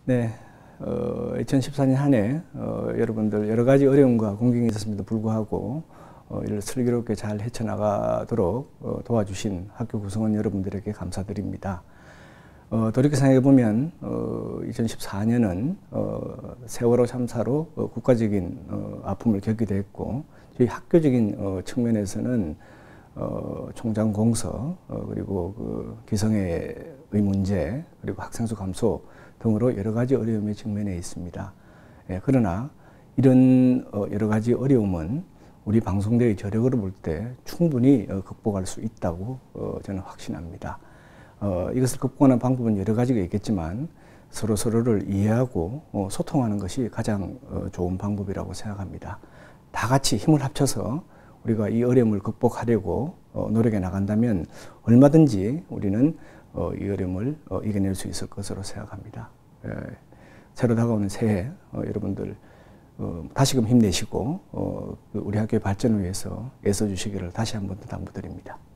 네, 2014년 한 해 여러분들 여러 가지 어려움과 공경이 있었음에도 불구하고 이를 슬기롭게 잘 헤쳐나가도록 도와주신 학교 구성원 여러분들에게 감사드립니다. 돌이켜 생각해 보면 2014년은 세월호 참사로 국가적인 아픔을 겪기도 했고, 저희 학교적인 측면에서는 총장 공서, 그리고 그 기성의 문제, 그리고 학생 수 감소 등으로 여러 가지 어려움에 직면해 있습니다. 그러나 이런 여러 가지 어려움은 우리 방송대의 저력으로 볼 때 충분히 극복할 수 있다고 저는 확신합니다. 이것을 극복하는 방법은 여러 가지가 있겠지만 서로를 이해하고 소통하는 것이 가장 좋은 방법이라고 생각합니다. 다 같이 힘을 합쳐서 우리가 이 어려움을 극복하려고 노력해 나간다면 얼마든지 우리는 이 어려움을 이겨낼 수 있을 것으로 생각합니다. 새로 다가오는 새해 여러분들 다시금 힘내시고 우리 학교의 발전을 위해서 애써주시기를 다시 한 번 더 당부드립니다.